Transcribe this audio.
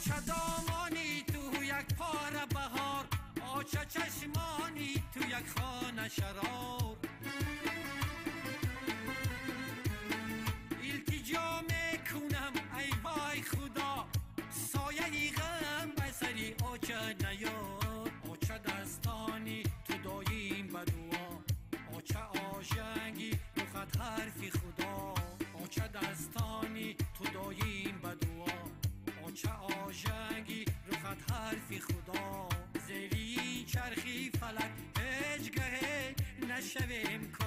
آچه دامانی تو یک پاره بهار، آچه چشمانی تو یک خانه شرار. التجا میکنم ای وای خدا، سایه غم به سری آچه نیار. آچه دستانی تو داییم به دعا، آچه آژنگی رو خط حرفی خدا. آچه دستانی تو داییم به دعا، آچه آژنگی رو خط حرفی خدا. زیری چرخی فلک هیچ گهی نشویم